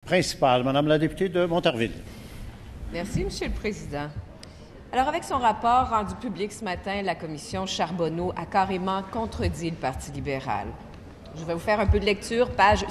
principale. Madame la députée de Montarville. Merci, Monsieur le Président. Alors, avec son rapport rendu public ce matin, la commission Charbonneau a carrément contredit le Parti libéral. Je vais vous faire un peu de lecture, page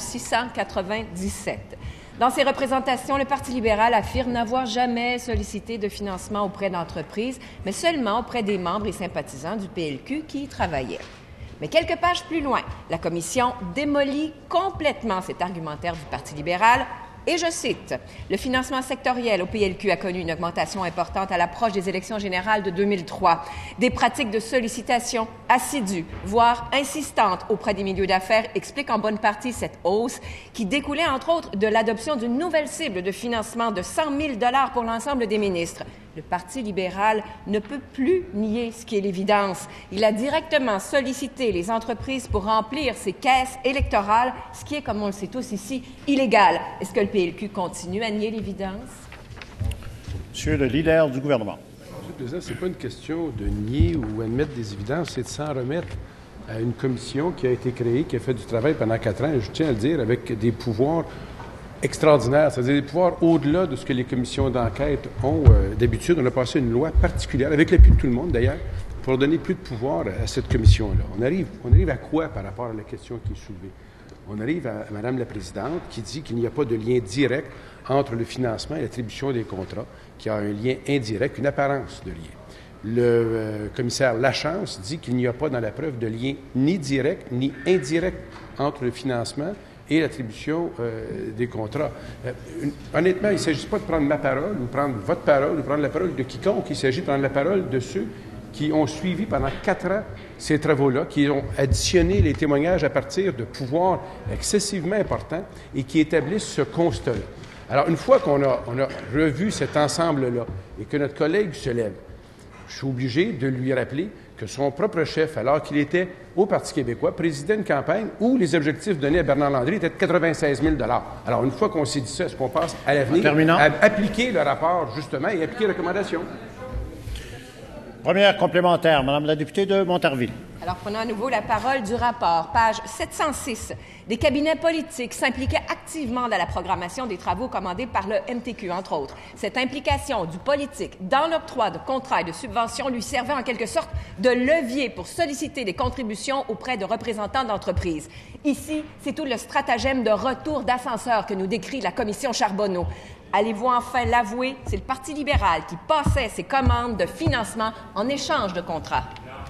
697. Dans ses représentations, le Parti libéral affirme n'avoir jamais sollicité de financement auprès d'entreprises, mais seulement auprès des membres et sympathisants du PLQ qui y travaillaient. Mais quelques pages plus loin, la commission démolit complètement cet argumentaire du Parti libéral. Et je cite, « Le financement sectoriel au PLQ a connu une augmentation importante à l'approche des élections générales de 2003. Des pratiques de sollicitation assidues, voire insistantes auprès des milieux d'affaires expliquent en bonne partie cette hausse qui découlait entre autres de l'adoption d'une nouvelle cible de financement de 100 000 $ pour l'ensemble des ministres. Le Parti libéral ne peut plus nier ce qui est l'évidence. Il a directement sollicité les entreprises pour remplir ses caisses électorales, ce qui est, comme on le sait tous ici, illégal. Est-ce que le PLQ continue à nier l'évidence? Monsieur le leader du gouvernement. Monsieur le Président, ce n'est pas une question de nier ou admettre des évidences, c'est de s'en remettre à une commission qui a été créée, qui a fait du travail pendant 4 ans, et je tiens à le dire, avec des pouvoirs extraordinaire, c'est-à-dire des pouvoirs au-delà de ce que les commissions d'enquête ont d'habitude. On a passé une loi particulière, avec l'appui de tout le monde d'ailleurs, pour donner plus de pouvoir à cette commission-là. On arrive à quoi par rapport à la question qui est soulevée? On arrive à Mme la Présidente qui dit qu'il n'y a pas de lien direct entre le financement et l'attribution des contrats, qu'il y a un lien indirect, une apparence de lien. Le commissaire Lachance dit qu'il n'y a pas dans la preuve de lien ni direct ni indirect entre le financement et l'attribution des contrats. Honnêtement, il ne s'agit pas de prendre ma parole ou prendre votre parole ou prendre la parole de quiconque. Il s'agit de prendre la parole de ceux qui ont suivi pendant 4 ans ces travaux-là, qui ont additionné les témoignages à partir de pouvoirs excessivement importants et qui établissent ce constat-là. Alors, une fois qu'on a revu cet ensemble-là et que notre collègue se lève, je suis obligé de lui rappeler que son propre chef, alors qu'il était au Parti québécois, présidait une campagne où les objectifs donnés à Bernard Landry étaient de 96 000 $. Alors, une fois qu'on s'est dit ça, est-ce qu'on passe à l'avenir à appliquer le rapport, justement, et appliquer les recommandations? Première complémentaire, Madame la députée de Montarville. Alors, prenons à nouveau la parole du rapport, page 706. Des cabinets politiques s'impliquaient activement dans la programmation des travaux commandés par le MTQ, entre autres. Cette implication du politique dans l'octroi de contrats et de subventions lui servait en quelque sorte de levier pour solliciter des contributions auprès de représentants d'entreprises. Ici, c'est tout le stratagème de retour d'ascenseur que nous décrit la commission Charbonneau. Allez-vous enfin l'avouer, c'est le Parti libéral qui passait ses commandes de financement en échange de contrats.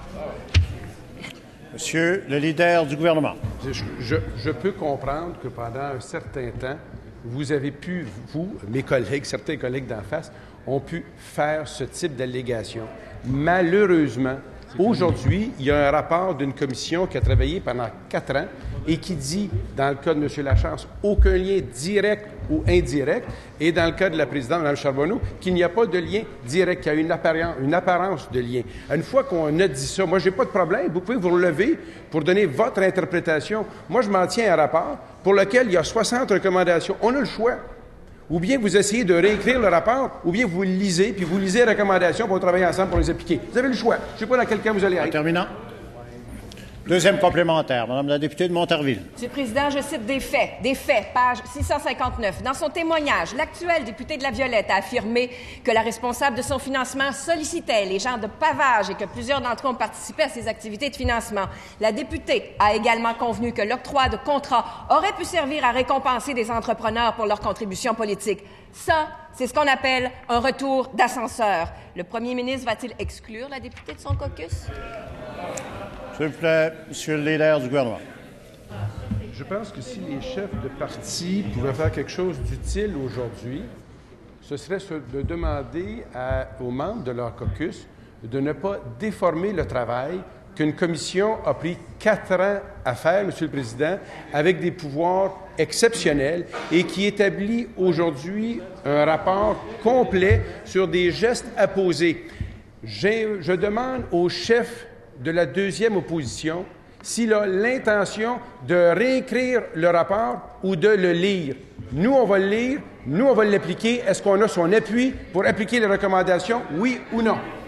Monsieur le leader du gouvernement. Je peux comprendre que pendant un certain temps, vous avez pu, vous, mes collègues, certains collègues d'en face, ont pu faire ce type d'allégation. Malheureusement, aujourd'hui, il y a un rapport d'une commission qui a travaillé pendant 4 ans et qui dit, dans le cas de M. Lachance, aucun lien direct ou indirect, et dans le cas de la présidente, Mme Charbonneau, qu'il n'y a pas de lien direct, qu'il y a une apparence de lien. Une fois qu'on a dit ça, moi, je n'ai pas de problème, vous pouvez vous relever pour donner votre interprétation. Moi, je m'en tiens à un rapport pour lequel il y a 60 recommandations. On a le choix. Ou bien vous essayez de réécrire le rapport, ou bien vous le lisez, puis vous lisez les recommandations pour travailler ensemble pour les appliquer. Vous avez le choix. Je ne sais pas dans quel cas vous allez aller. Terminant. Deuxième complémentaire, Madame la députée de Montarville. Monsieur le Président, je cite des faits, page 659. Dans son témoignage, l'actuel député de La Violette a affirmé que la responsable de son financement sollicitait les gens de pavage et que plusieurs d'entre eux ont participé à ces activités de financement. La députée a également convenu que l'octroi de contrats aurait pu servir à récompenser des entrepreneurs pour leurs contributions politiques. Ça, c'est ce qu'on appelle un retour d'ascenseur. Le premier ministre va-t-il exclure la députée de son caucus? S'il vous plaît, Monsieur le leader du gouvernement. Je pense que si les chefs de parti pouvaient faire quelque chose d'utile aujourd'hui, ce serait de demander aux membres de leur caucus de ne pas déformer le travail qu'une commission a pris 4 ans à faire, Monsieur le Président, avec des pouvoirs exceptionnels et qui établit aujourd'hui un rapport complet sur des gestes à poser. Je demande aux chefs de la deuxième opposition s'il a l'intention de réécrire le rapport ou de le lire. Nous, on va le lire, nous, on va l'appliquer. Est-ce qu'on a son appui pour appliquer les recommandations, oui ou non?